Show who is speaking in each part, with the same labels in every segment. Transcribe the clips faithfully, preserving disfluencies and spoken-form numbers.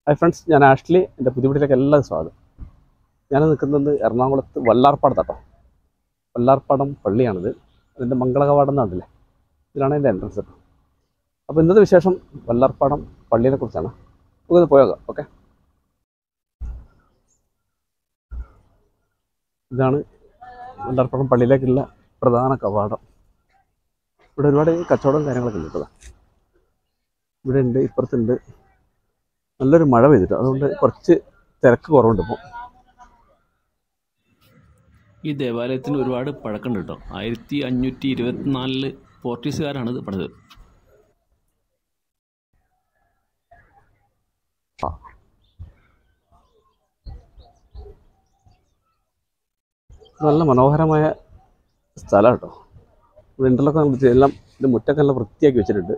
Speaker 1: Hi friends, ഞാൻ Ashley. എൻ്റെ പുതിയ വീട്ടിലേക്ക് എല്ലാം സ്വാഗതം. ഞാൻ നിൽക്കുന്നത് എറണാകുളത്ത് വല്ലാർപ്പാടത്താട്ടോ. വല്ലാർപ്പാടം പള്ളിയാണിത്. അതിൻ്റെ മംഗളകവാടം എന്നാണല്ലേ, ഇതിലാണ് എൻ്റെ എൻട്രൻസ് കേട്ടോ. അപ്പോൾ ഇന്നത്തെ വിശേഷം വല്ലാർപ്പാടം പള്ളിയെ കുറിച്ചാണ്. നമുക്കൊന്ന് പോയേക്കാം. ഓക്കെ, ഇതാണ് വല്ലാർപ്പാടം പള്ളിയിലേക്കുള്ള പ്രധാന കവാടം. ഇവിടെ ഒരുപാട് കച്ചവടവും കാര്യങ്ങളൊക്കെ ഉണ്ട് കേട്ടോ. ഇവിടെ ഉണ്ട്, ഇപ്പുറത്തുണ്ട്. നല്ലൊരു മഴ പെയ്തിട്ട് അതുകൊണ്ട് കുറച്ച് തിരക്ക് കുറവുണ്ട് ഇപ്പോൾ.
Speaker 2: ഈ ദേവാലയത്തിന് ഒരുപാട് പഴക്കമുണ്ട് കേട്ടോ. ആയിരത്തി അഞ്ഞൂറ്റി ഇരുപത്തിനാലില് പോർച്ചുഗീസുകാരാണ് ഇത് പണിത്.
Speaker 1: നല്ല മനോഹരമായ സ്ഥലം കേട്ടോ. ഇവിടെ ഇന്റർലോക്ക് എല്ലാം ഇത് മുറ്റൊക്കെ നല്ല വൃത്തിയാക്കി വെച്ചിട്ടുണ്ട്.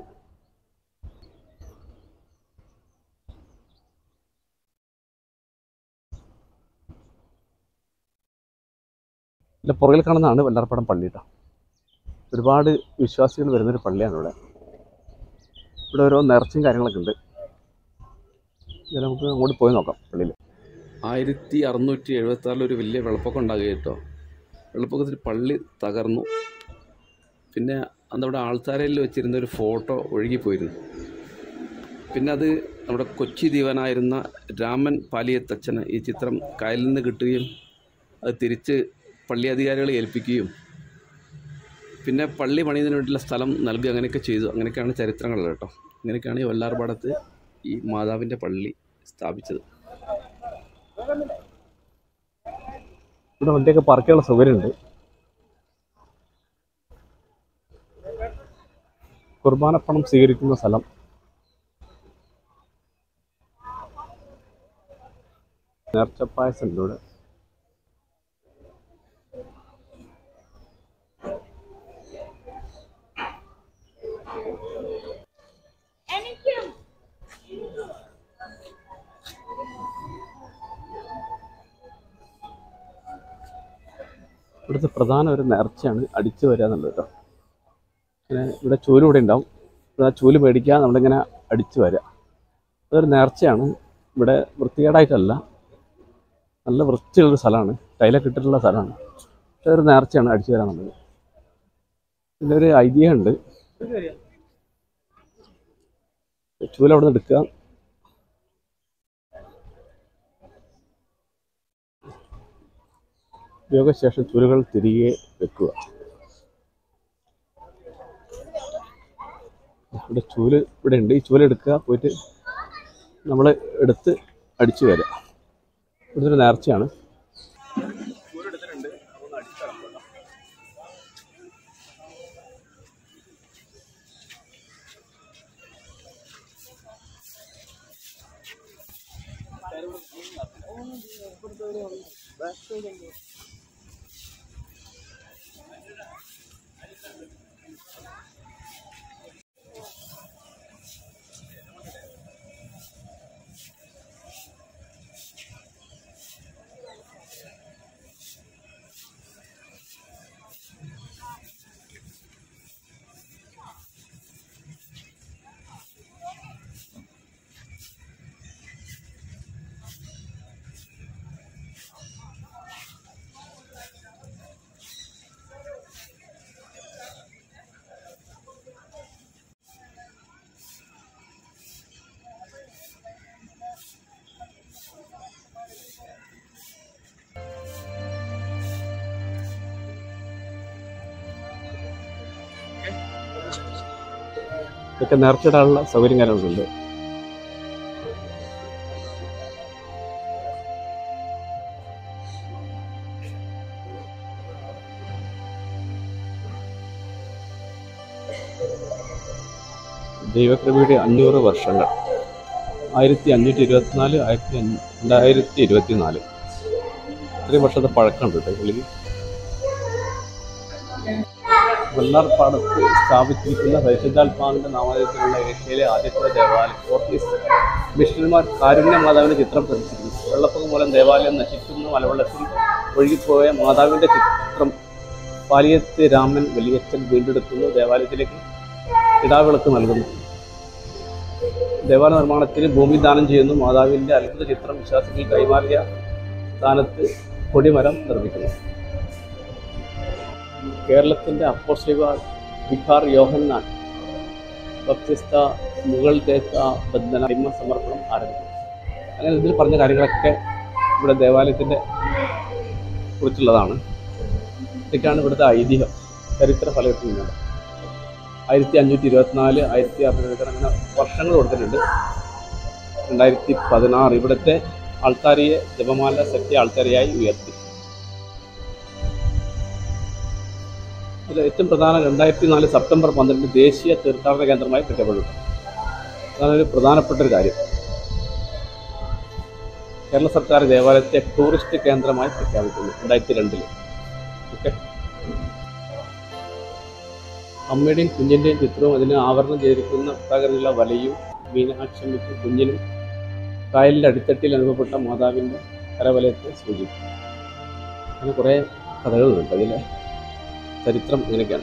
Speaker 1: ഇതിൻ്റെ പുറകിൽ കാണുന്നതാണ് വല്ലാർപ്പാടം പള്ളി കേട്ടോ. ഒരുപാട് വിശ്വാസികൾ വരുന്നൊരു പള്ളിയാണ് ഇവിടെ. ഇവിടെ ഓരോ നേർച്ചയും കാര്യങ്ങളൊക്കെ ഉണ്ട്. ഇത് നമുക്ക് അങ്ങോട്ട് പോയി നോക്കാം. പള്ളിയിൽ
Speaker 2: ആയിരത്തി അറുന്നൂറ്റി എഴുപത്തി ആറിൽ ഒരു വലിയ വെള്ളപ്പൊക്കം ഉണ്ടാകുക കേട്ടോ. വെള്ളപ്പൊക്കത്തിൽ പള്ളി തകർന്നു. പിന്നെ അന്നവിടെ ആൾത്താരയിൽ വെച്ചിരുന്ന ഒരു ഫോട്ടോ ഒഴുകിപ്പോയിരുന്നു. പിന്നെ അത് നമ്മുടെ കൊച്ചി ദീവനായിരുന്ന രാമൻ പാലിയത്തച്ഛന് ഈ ചിത്രം കായലിൽ നിന്ന് കിട്ടുകയും അത് തിരിച്ച് പള്ളി അധികാരികളെ ഏൽപ്പിക്കുകയും പിന്നെ പള്ളി പണിയുന്നതിന് വേണ്ടിയുള്ള സ്ഥലം നൽകി അങ്ങനെയൊക്കെ ചെയ്തു. അങ്ങനെയൊക്കെയാണ് ചരിത്രങ്ങൾ കേട്ടോ. അങ്ങനെയൊക്കെയാണ് ഈ വല്ലാർപ്പാടത്ത് ഈ മാതാവിൻ്റെ പള്ളി സ്ഥാപിച്ചത്.
Speaker 1: ഇവിടെ വണ്ടിയൊക്കെ പാർക്കുള്ള സൗകര്യമുണ്ട്. കുർബാനപ്പണം സ്വീകരിക്കുന്ന സ്ഥലം. നേർച്ചപ്പായസം ഉണ്ട് ഇവിടെ. ഇവിടുത്തെ പ്രധാന ഒരു നേർച്ചയാണ് അടിച്ചു വരിക എന്നുള്ളത് കേട്ടോ. പിന്നെ ഇവിടെ ചൂല് ഇവിടെ ഉണ്ടാവും. ആ ചൂല് മേടിക്കുക, നമ്മളിങ്ങനെ അടിച്ചു വരിക. അതൊരു നേർച്ചയാണ്. ഇവിടെ വൃത്തികേടായിട്ടല്ല, നല്ല വൃത്തിയുള്ളൊരു സ്ഥലമാണ്. ടൈലൊക്കെ ഇട്ടിട്ടുള്ള സ്ഥലമാണ്. പക്ഷേ ഒരു നേർച്ചയാണ് അടിച്ചു വരാൻ എന്നുള്ളത്. പിന്നെ ഒരു ഐതിഹ്യമുണ്ട്. ചൂല് അവിടെ നിന്ന് എടുക്കുക, ഉപയോഗശേഷം ചൂലുകൾ തിരികെ വെക്കുക. ഇവിടെ ചൂല് ഇവിടെ ഉണ്ട്. ഈ ചൂല് എടുക്കുക, പോയിട്ട് നമ്മൾ എടുത്ത് അടിച്ചു വരിക. ഇവിടുത്തെ ഒരു നേർച്ചയാണ്. ഇതൊക്കെ നേർച്ചയിടാനുള്ള സൗകര്യം കാര്യങ്ങളുണ്ട്. ദൈവകൃപയുടെ അഞ്ഞൂറ് വർഷങ്ങൾ. ആയിരത്തി അഞ്ഞൂറ്റി ഇരുപത്തിനാല് ആയിരത്തി രണ്ടായിരത്തി ഇരുപത്തി നാല് ഇത്രയും വർഷത്തെ പഴക്കമുണ്ട് കേട്ടോ പുള്ളിക്ക്. വല്ലാർപ്പാടത്ത് സ്ഥാപിച്ചിരിക്കുന്ന പരിശുദ്ധാത്മാവിൻ്റെ നാമധേയത്തിലുള്ള ഏഷ്യയിലെ ആദ്യത്തെ ദേവാലയം. പോർച്ചുഗീസ് മിഷണറിമാർ കാരുണ്യ മാതാവിൻ്റെ ചിത്രം പ്രതിഷ്ഠിക്കുന്നു. വെള്ളപ്പൊക്കം മൂലം ദേവാലയം നശിക്കുന്ന മലവെള്ളത്തിൽ ഒഴുകിപ്പോയ മാതാവിൻ്റെ ചിത്രം പാലിയത്ത് രാമൻ വലിയച്ഛൻ വീണ്ടെടുക്കുന്നു. ദേവാലയത്തിലേക്ക് കിടാവിളക്ക് നൽകുന്നു. ദേവാലയ നിർമ്മാണത്തിന് ഭൂമി ദാനം ചെയ്യുന്നു. മാതാവിൻ്റെ അത്ഭുത ചിത്രം വിശ്വാസികൾ കൈമാറിയ സ്ഥാനത്ത് കൊടിമരം നിർമ്മിക്കുന്നു. കേരളത്തിൻ്റെ അപ്പോസ്തലിക വികാർ യോഹന്നാൻ ബപ്തിസ്ത മുഗൾ തേത്ത ബന്ധന അടിമ സമർപ്പണം ആരംഭിക്കും. അങ്ങനെ ഇതിൽ പറഞ്ഞ കാര്യങ്ങളൊക്കെ ഇവിടെ ദേവാലയത്തിൻ്റെ കുറിച്ചുള്ളതാണ്. ഇതൊക്കെയാണ് ഇവിടുത്തെ ഐതിഹ്യം, ചരിത്ര ഫലത്തിൽ നിന്നത്. ആയിരത്തി അഞ്ഞൂറ്റി ഇരുപത്തിനാല് ആയിരത്തി അറുന്നൂറ്റി അങ്ങനെ വർഷങ്ങൾ കൊടുത്തിട്ടുണ്ട്. രണ്ടായിരത്തി പതിനാറ് ഇവിടുത്തെ ആൾത്താരിയെ ജപമാല സത്യ ആൾത്താരിയായി ഉയർത്തി. ഇത് ഏറ്റവും പ്രധാന രണ്ടായിരത്തി നാല് സെപ്റ്റംബർ പന്ത്രണ്ട് ദേശീയ തീർത്ഥാടന കേന്ദ്രമായി പ്രഖ്യാപിച്ചു. അതാണ് ഒരു പ്രധാനപ്പെട്ട ഒരു കാര്യം. കേരള സർക്കാർ ദേവാലയത്തെ ടൂറിസ്റ്റ് കേന്ദ്രമായി പ്രഖ്യാപിക്കുന്നു രണ്ടായിരത്തി രണ്ടിൽ. ഓക്കെ, അമ്മയുടെയും കുഞ്ഞിൻ്റെയും ചിത്രവും അതിന് ആവരണം ചെയ്തിരിക്കുന്ന വൃത്താകൃതിയിലുള്ള വലയും മീനാക്ഷമിക്കും കുഞ്ഞിനും കായലിൻ്റെ അടിത്തട്ടിൽ അനുഭവപ്പെട്ട മാതാവിൻ്റെ കരവലയത്തെ സൂചിപ്പിക്കും. അങ്ങനെ കുറേ കഥകളുണ്ട്. അതിലെ ചരിത്രം ഇങ്ങനെയൊക്കെയാണ്.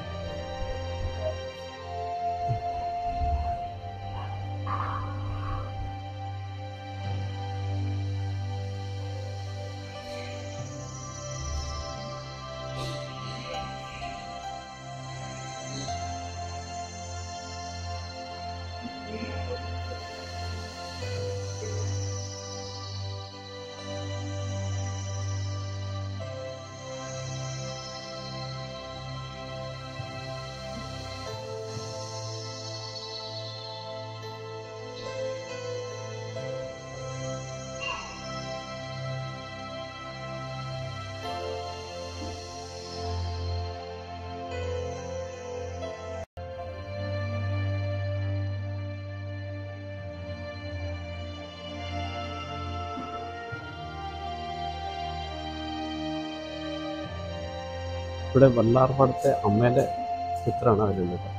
Speaker 1: ഇവിടെ വല്ലാർപാടത്തെ അമ്മേൻ്റെ ചിത്രമാണ് അതിലുള്ളത്.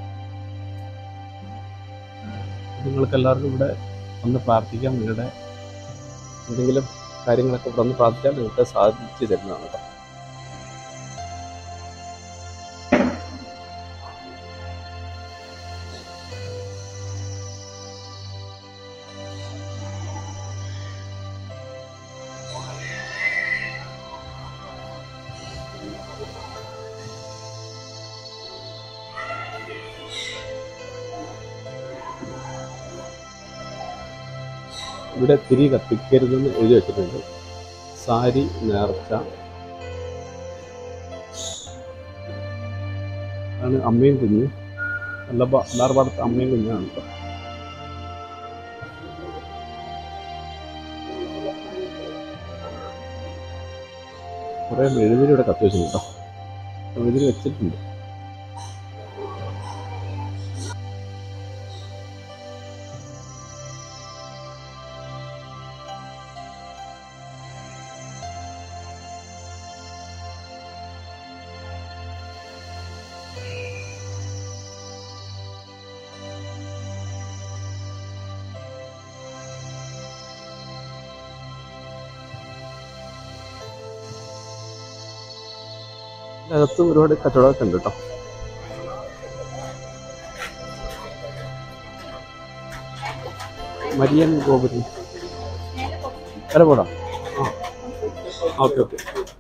Speaker 1: നിങ്ങൾക്ക് എല്ലാവർക്കും ഇവിടെ ഒന്ന് പ്രാർത്ഥിക്കാം. നിങ്ങളുടെ എന്തെങ്കിലും കാര്യങ്ങളൊക്കെ ഇവിടെ ഒന്ന് പ്രാർത്ഥിച്ചാൽ നിങ്ങൾക്ക് സാധിച്ചു തരുന്നതാണ് കേട്ടോ. ഇവിടെ തിരി കത്തിക്കരുതെന്ന് എഴുതി വെച്ചിട്ടുണ്ട്. സാരി നേർച്ച ആണ്. അമ്മയും കുഞ്ഞും നല്ല വല്ലാർപാടത്തെ അമ്മയും കുഞ്ഞാണ് കേട്ടോ. കുറേ മെഴുതിരി ഇവിടെ കത്തി വെച്ചിട്ടുണ്ട് കേട്ടോ. മെഴുതിരി വെച്ചിട്ടുണ്ട്. അകത്തും ഒരുപാട് കച്ചവടമൊക്കെ ഉണ്ട് കേട്ടോ. മരിയൻ ഗോപുരം അല്ല പോടാ. ആ ഓക്കെ ഓക്കെ.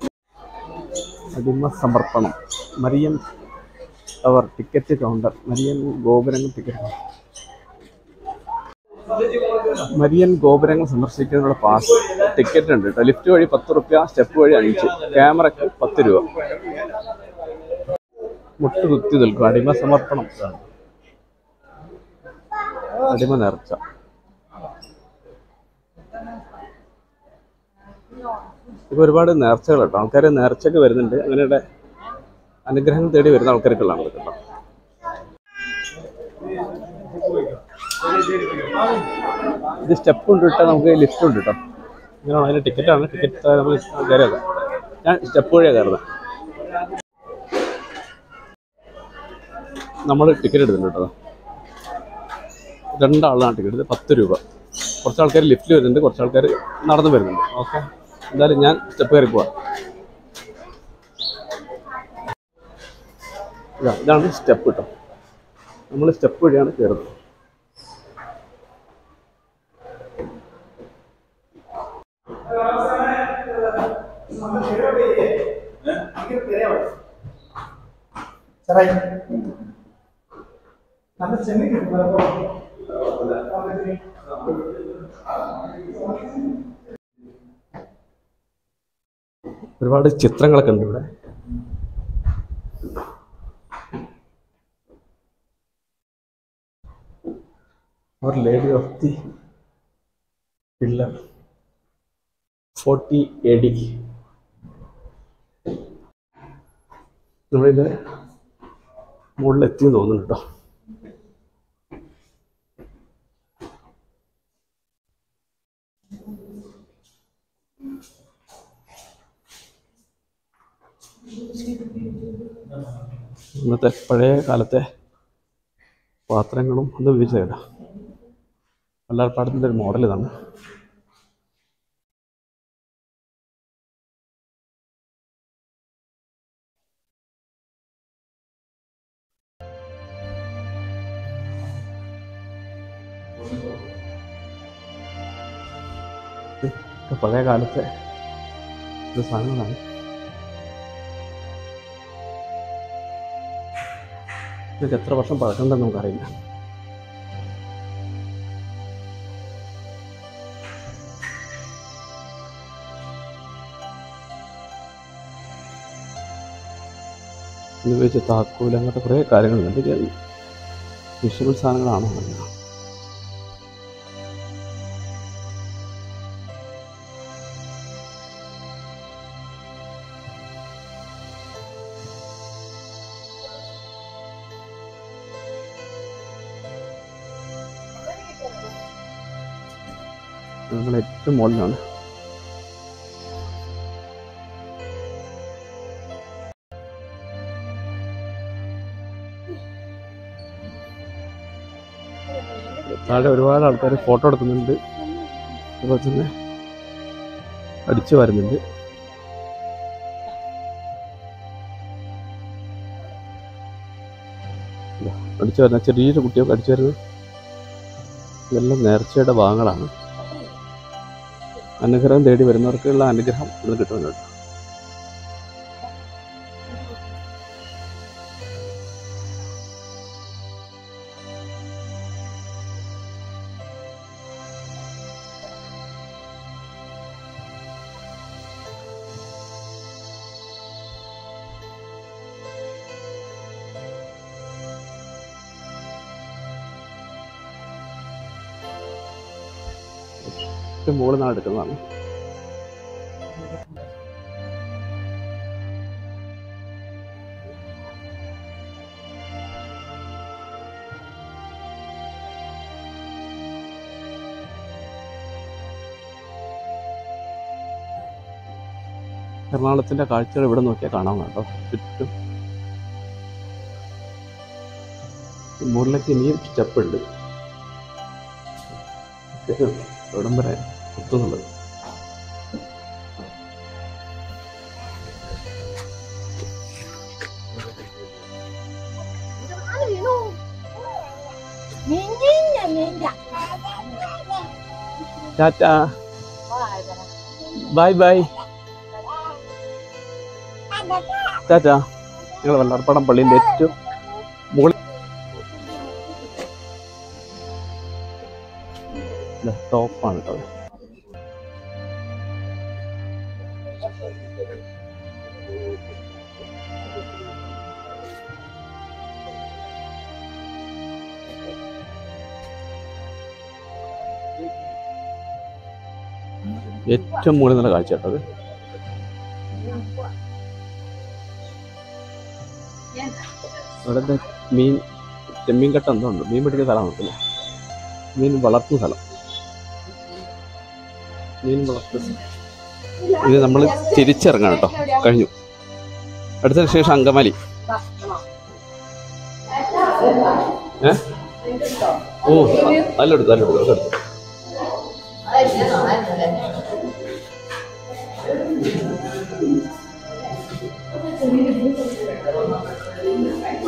Speaker 1: അടിമ സമർപ്പണം. മരിയൻ അവർ ടിക്കറ്റ് കൗണ്ടർ. മരിയൻ ഗോപുരങ്ങൾ ടിക്കറ്റ്. മരിയൻ ഗോപുരങ്ങൾ സന്ദർശിക്കുന്നതിനുള്ള പാസ് ടിക്കറ്റ് ഉണ്ട് കേട്ടോ. ലിഫ്റ്റ് വഴി പത്ത് റുപ്യ, സ്റ്റെപ്പ് വഴി അഞ്ച്, ക്യാമറയ്ക്ക് പത്ത് രൂപ. മുട്ടുകുത്തി നിൽക്കും. അടിമ സമർപ്പണം. അടിമ നേർച്ച. ഇപ്പോൾ ഒരുപാട് നേർച്ചകൾ കേട്ടോ. ആൾക്കാർ നേർച്ചയ്ക്ക് വരുന്നുണ്ട്. അങ്ങനെയുടെ അനുഗ്രഹം തേടി വരുന്ന ആൾക്കാർക്കുള്ളതാണ് കേട്ടോ. ഇത് സ്റ്റെപ്പ് ഉണ്ട് കേട്ടോ. നമുക്ക് ലിഫ്റ്റ് ഉണ്ട് കേട്ടോ. ഇങ്ങനെയാണ് അതിൻ്റെ ടിക്കറ്റാണ്. ടിക്കറ്റ് നമ്മൾ കയറിയത്. ഞാൻ സ്റ്റെപ്പ് വഴിയാണ് കയറുന്നത്. നമ്മൾ ടിക്കറ്റ് എടുത്തിട്ടുണ്ട് കേട്ടോ. രണ്ടാളാണ് ടിക്കറ്റ്. ഇത് പത്ത് രൂപ. കുറച്ച് ആൾക്കാർ ലിഫ്റ്റിൽ വരുന്നുണ്ട്, കുറച്ച് ആൾക്കാർ നടന്നു വരുന്നുണ്ട്. ഓക്കെ, എന്തായാലും ഞാൻ സ്റ്റെപ്പ് കയറി പോവാം. ഇതാ ഇതാണ് സ്റ്റെപ്പ് കേട്ടോ. നമ്മൾ സ്റ്റെപ്പ് വഴിയാണ് കയറുന്നത്. ഒരുപാട് ചിത്രങ്ങളൊക്കെ ഉണ്ട് ഇവിടെ. Our Lady of the Pillar, forty A D. നമ്മളിത് മുകളിലെത്തിയെന്ന് തോന്നുന്നു കേട്ടോ. ഇന്നത്തെ പഴയ കാലത്തെ പാത്രങ്ങളും അത് ഉപയോഗിച്ചതല്ല. വല്ലാർപാടത്തിൻ്റെ ഒരു മോഡൽ ഇതാണ്. പഴയ കാലത്തെ ഒരു സാധനങ്ങളാണ്. ഇതൊക്കെ എത്ര വർഷം പഴക്കണ്ടെന്ന് നമുക്കറിയില്ല. ഇത് വെച്ച് താക്കോൽ അങ്ങനത്തെ കുറേ കാര്യങ്ങളുണ്ട്. ഇതൊക്കെ വിഷ്വൽ സാധനങ്ങളാണോ എന്നല്ല. നമ്മൾ ഏറ്റവും മുകളിലാണ്. താഴെ ഒരുപാട് ആൾക്കാർ ഫോട്ടോ എടുക്കുന്നുണ്ട്, അതുപോലെ തന്നെ അടിച്ചു വരുന്നുണ്ട്. അടിച്ചു വരുന്ന ചെറിയൊരു കുട്ടിയൊക്കെ അടിച്ചു വരുന്നത് ഇതെല്ലാം നേർച്ചയുടെ ഭാഗങ്ങളാണ്. അനുഗ്രഹം തേടി വരുന്നവർക്കുള്ള അനുഗ്രഹം ഇവിടെ കിട്ടുന്നുണ്ട്. മുകളിൽ നിന്നാണ് എടുക്കുന്നതാണ്. എറണാകുളത്തിന്റെ കാഴ്ചകൾ ഇവിടെ നോക്കിയാൽ കാണാൻ കേട്ടോ. ചുറ്റും മുകളിലേക്ക് ഇനിയും സ്റ്റെപ്പുണ്ട്. ഇവിടം വരെ എത്തുന്നുള്ളത്. Tata, bye bye, tata. ഞങ്ങൾ വല്ലാർപാടം പള്ളിൻ്റെ ഏറ്റവും മുകളിൽ ടോപ്പാണ് കേട്ടോ. ഏറ്റവും മുകളിൽ നല്ല കാഴ്ച കേട്ടത്. ഇവിടെ മീൻ ചെമ്മീൻ കട്ട എന്തോ ഉണ്ട്. മീൻ പിടിക്കുന്ന സ്ഥലം നോക്കില്ല, മീൻ വളർത്തുന്ന സ്ഥലം. മീൻ വളർത്തുന്ന ഇത് നമ്മൾ തിരിച്ചിറങ്ങാം കേട്ടോ. കഴിഞ്ഞു. അടുത്ത ശേഷം അങ്കമാലി. ഏ ഓ നല്ലെടുത്തു നല്ലെടുത്തു അതെടുത്തു.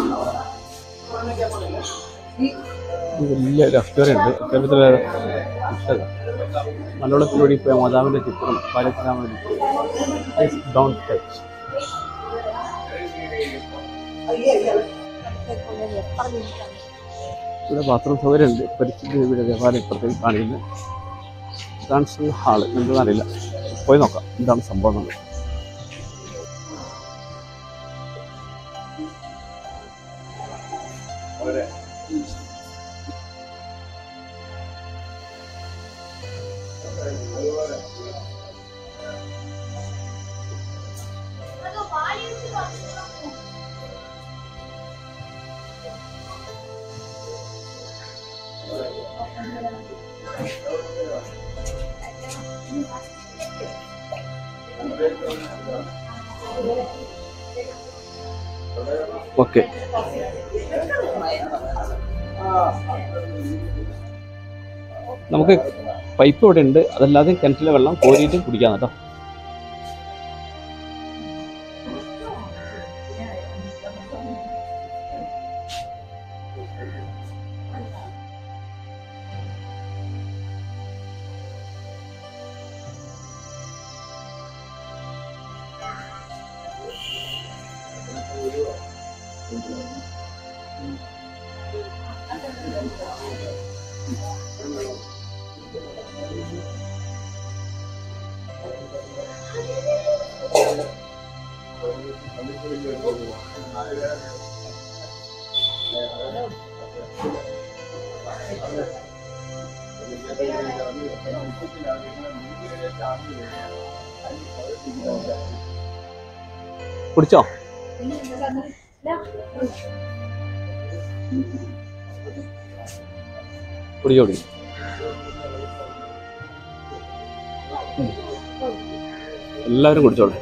Speaker 1: വലിയ റെസ്റ്റോറൻറ്റ്. കേരളത്തിലെ മലയാളത്തിലൂടെ പോയ മാതാവിൻ്റെ ചിത്രം വരയ്ക്കാൻ വേണ്ടി ഡോണ്ട് ടച്ച്. ഇവിടെ ബാത്റൂം സൗകര്യമുണ്ട്. പരിസ്ഥിതി ദേവിയുടെ ദേവാലയം ഇപ്പുറത്തേക്ക് കാണിക്കുന്നത് ഡാൻസ് ഹാള് എന്താണെന്ന് അറിയില്ല, പോയി നോക്കാം എന്താണ് സംഭവം എന്നുള്ളത്. ഓക്കെ, നമുക്ക് പൈപ്പ് ഇവിടെ ഉണ്ട്, അതല്ലാതെ കിണറ്റിലെ വെള്ളം കോരിയിട്ട് കുടിക്കാം കേട്ടോ. കുടിച്ചോ? കുടിച്ചോ കുടി. എല്ലാവരും കുടിച്ചോളൂ.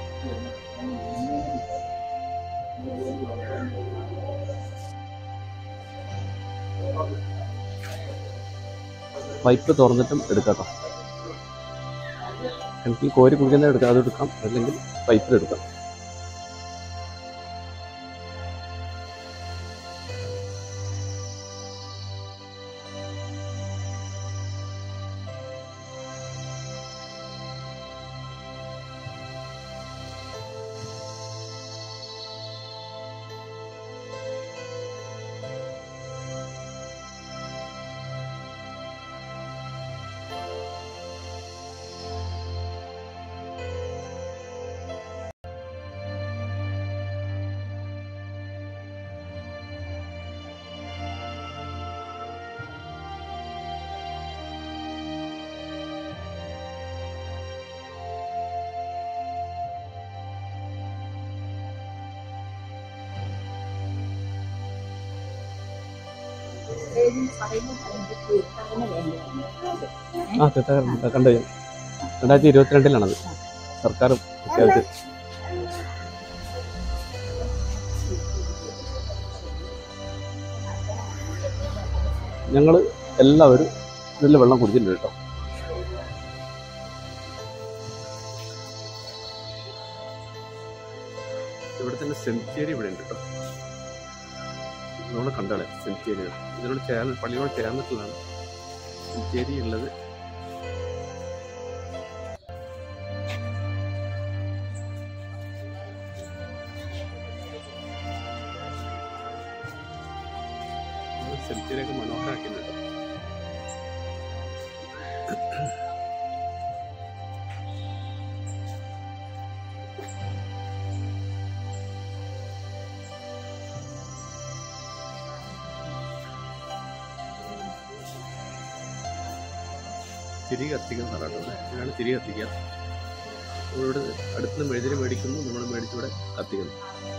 Speaker 1: പൈപ്പ് തുറന്നിട്ടും എടുക്കാം. എനിക്ക് കോരി കുടിക്കുന്നത് എടുക്കാം, അത് എടുക്കാം, അല്ലെങ്കിൽ പൈപ്പിലെടുക്കാം. ആ തീർച്ചയായും കണ്ടു. രണ്ടായിരത്തി ഇരുപത്തിരണ്ടിലാണത് സർക്കാർ പ്രഖ്യാപിച്ചത്. ഞങ്ങൾ എല്ലാവരും ഇതിൽ വെള്ളം കുടിച്ചിട്ടുണ്ട് കേട്ടോ. ഇവിടെ തന്നെ സെമിത്തേരി ഇവിടെ ഉണ്ട് കേട്ടോ. നമ്മൾ കണ്ടാണ് സെമിത്തേരി. ഇതിനോട് ചേർന്ന് പള്ളിയോട് ചേർന്നിട്ടുള്ളതാണ് സെമിത്തേരി ഉള്ളത്. സെമിത്തേരിയൊക്കെ മനോഹരമാക്കിയിട്ടുണ്ട്. തിരി കത്തിക്കുന്ന സ്ഥലമാണ്. ഇതാണ് തിരി കത്തിക്കുക. നമ്മളിവിടെ അടുത്ത് മെഴുതിരി മേടിക്കുന്നു, നമ്മൾ മേടിച്ചിവിടെ കത്തിക്കുന്നു.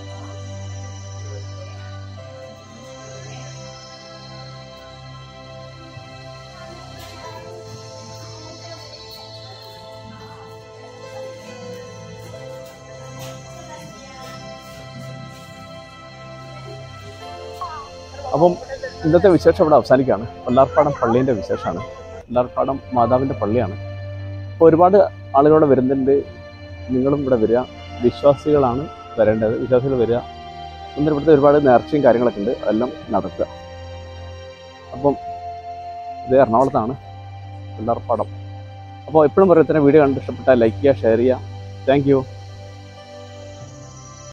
Speaker 1: അപ്പം ഇന്നത്തെ വിശേഷം ഇവിടെ അവസാനിക്കുകയാണ്. വല്ലാർപാടം പള്ളീൻ്റെ വിശേഷമാണ്. വല്ലാർപാടം മാതാവിൻ്റെ പള്ളിയാണ്. അപ്പോൾ ഒരുപാട് ആളുകളോട് വരുന്നുണ്ട്. നിങ്ങളും ഇവിടെ വരിക. വിശ്വാസികളാണ് വരേണ്ടത്. വിശ്വാസികൾ വരിക. എന്നിട്ട് ഇവിടുത്തെ ഒരുപാട് നേർച്ചയും കാര്യങ്ങളൊക്കെ ഉണ്ട്, അതെല്ലാം നടത്തുക. അപ്പം ഇത് എറണാകുളത്താണ്. പിള്ളർപ്പടം. അപ്പോൾ എപ്പോഴും പറയും ഇത്തരം വീഡിയോ കണ്ട് ഇഷ്ടപ്പെട്ടാൽ ലൈക്ക് ചെയ്യുക, ഷെയർ ചെയ്യുക. Thank U.